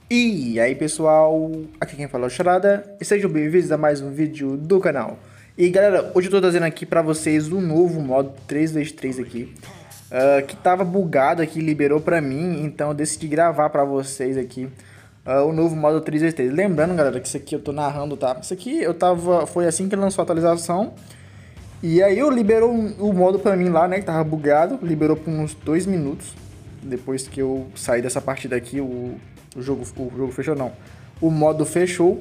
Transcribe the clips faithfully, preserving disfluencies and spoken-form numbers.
E aí pessoal, aqui quem fala é o Charada e sejam bem-vindos a mais um vídeo do canal. E galera, hoje eu tô trazendo aqui pra vocês o novo modo três vezes três aqui, uh, que tava bugado aqui, liberou pra mim, então eu decidi gravar pra vocês aqui uh, o novo modo três vezes três. Lembrando galera, que isso aqui eu tô narrando, tá? Isso aqui eu tava, foi assim que lançou a atualização, e aí eu liberou o modo pra mim lá, né, que tava bugado, liberou por uns dois minutos, depois que eu saí dessa partida aqui, o... O jogo, o jogo fechou não. O modo fechou.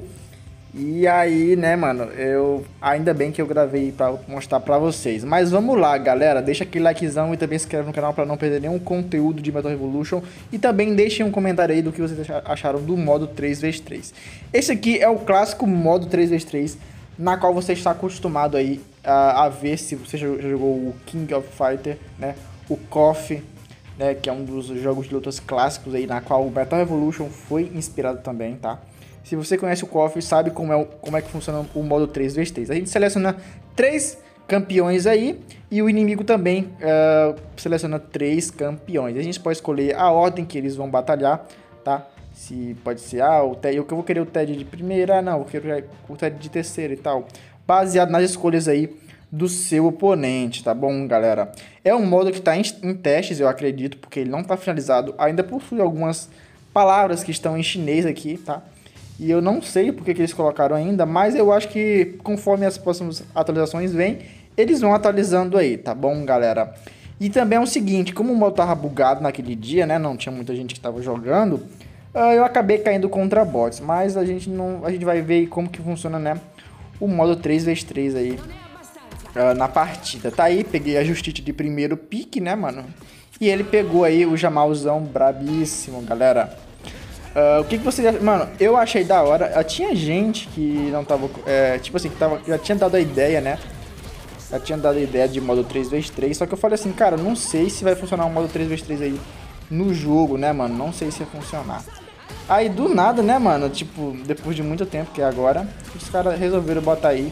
E aí, né, mano, eu ainda bem que eu gravei pra mostrar pra vocês. Mas vamos lá, galera. Deixa aquele likezão e também se inscreve no canal pra não perder nenhum conteúdo de Metal Revolution. E também deixem um comentário aí do que vocês acharam do modo três vezes três. Esse aqui é o clássico modo três vezes três, na qual você está acostumado aí a, a ver, se você já jogou o King of Fighter, né, o K O F, né, que é um dos jogos de lutas clássicos aí, na qual o Metal Revolution foi inspirado também, tá? Se você conhece o K O F, sabe como é, como é que funciona o modo três vezes três. A gente seleciona três campeões aí e o inimigo também uh, seleciona três campeões. A gente pode escolher a ordem que eles vão batalhar, tá? Se pode ser, ah, o Ted, eu vou querer o Ted de primeira, ah, não, eu quero o Ted de terceira e tal. Baseado nas escolhas aí do seu oponente, tá bom, galera? É um modo que está em, em testes, eu acredito, porque ele não está finalizado. Ainda possui algumas palavras que estão em chinês aqui, tá? E eu não sei porque que eles colocaram ainda, mas eu acho que conforme as próximas atualizações vêm, eles vão atualizando aí, tá bom, galera? E também é o seguinte, como o modo tava bugado naquele dia, né? Não tinha muita gente que estava jogando, eu acabei caindo contra bots, mas a gente não, a gente vai ver como que funciona, né? O modo três vezes três aí. Uh, na partida. Tá aí, peguei a Justiça de primeiro pique, né, mano? E ele pegou aí o Jamalzão brabíssimo, galera. Uh, o que que você... Mano, eu achei da hora. Uh, tinha gente que não tava... É, tipo assim, que tava, já tinha dado a ideia, né? Já tinha dado a ideia de modo três vezes três. Só que eu falei assim, cara, não sei se vai funcionar o modo três vezes três aí no jogo, né, mano? Não sei se vai funcionar. Aí, do nada, né, mano? Tipo, depois de muito tempo, que é agora, os caras resolveram botar aí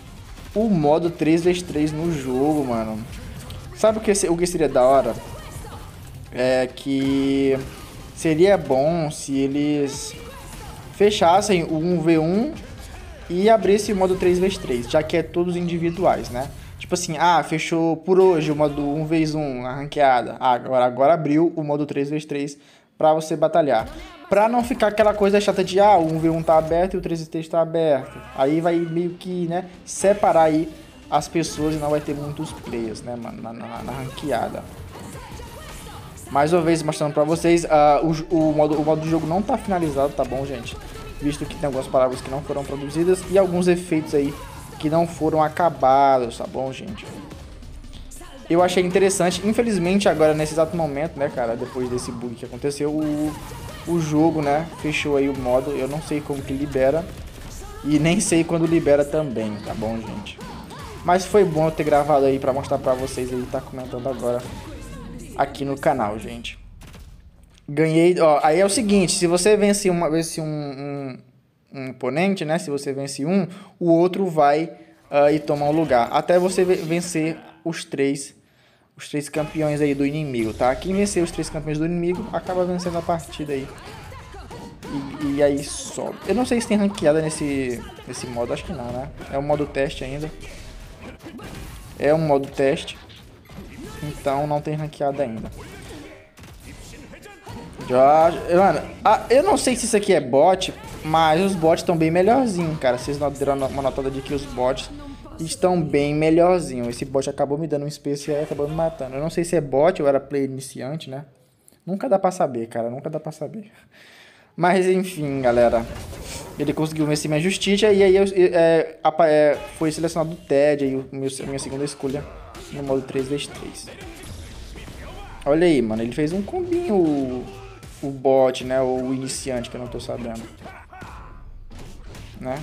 o modo três vezes três no jogo, mano. Sabe o que, o que seria da hora? É que seria bom se eles fechassem o um v um e abrissem o modo três vezes três, já que é todos individuais, né? Tipo assim, ah, fechou por hoje o modo um vezes um, a ranqueada. Ah, agora, agora abriu o modo três vezes três pra você batalhar. Pra não ficar aquela coisa chata de, ah, o um v um tá aberto e o três vezes três tá aberto. Aí vai meio que, né, separar aí as pessoas e não vai ter muitos players, né, mano, na, na, na ranqueada. Mais uma vez mostrando pra vocês, uh, o, o, modo, o modo do jogo não tá finalizado, tá bom, gente? Visto que tem algumas palavras que não foram produzidas e alguns efeitos aí que não foram acabados, tá bom, gente? Eu achei interessante, infelizmente agora nesse exato momento, né, cara, depois desse bug que aconteceu, o, o jogo, né, fechou aí o modo, eu não sei como que libera e nem sei quando libera também, tá bom, gente? Mas foi bom eu ter gravado aí pra mostrar pra vocês aí, tá comentando agora aqui no canal, gente. Ganhei, ó, aí é o seguinte, se você vence, uma, vence um, um, um oponente, né, se você vence um, o outro vai uh, e toma o lugar, até você vencer os três, os três campeões aí do inimigo, tá? Quem vencer os três campeões do inimigo acaba vencendo a partida aí. E, e aí sobe. Eu não sei se tem ranqueada nesse, nesse modo, acho que não, né? É um modo teste ainda. É um modo teste. Então não tem ranqueada ainda. Já, mano, ah, eu não sei se isso aqui é bot, mas os bots estão bem melhorzinhos, cara. Vocês não deram uma notada de que os bots estão bem melhorzinho. Esse bot acabou me dando um space e acabou me matando. Eu não sei se é bot ou era player iniciante, né? Nunca dá pra saber, cara. Nunca dá pra saber. Mas enfim, galera. Ele conseguiu vencer minha justiça. E aí eu, é, é, foi selecionado o Ted, aí, o meu, a minha segunda escolha no modo três vezes três. Olha aí, mano. Ele fez um combinho, o, o bot, né? Ou o iniciante, que eu não tô sabendo. Né?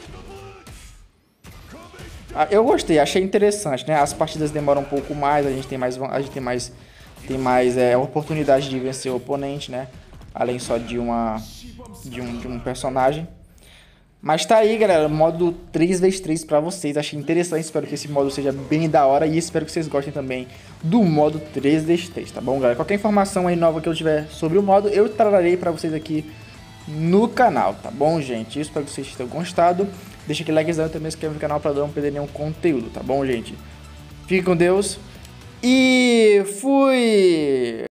Eu gostei, achei interessante, né? As partidas demoram um pouco mais, a gente tem mais, a gente tem mais, tem mais é, oportunidade de vencer o oponente, né? Além só de uma, de um, de um personagem. Mas tá aí, galera, modo três vezes três pra vocês. Achei interessante, espero que esse modo seja bem da hora e espero que vocês gostem também do modo três vezes três, tá bom, galera? Qualquer informação aí nova que eu tiver sobre o modo, eu trarei pra vocês aqui no canal, tá bom, gente? Isso, espero que vocês tenham gostado. Deixa aquele likezão e também se inscreve no canal para não perder nenhum conteúdo, tá bom, gente? Fique com Deus e fui!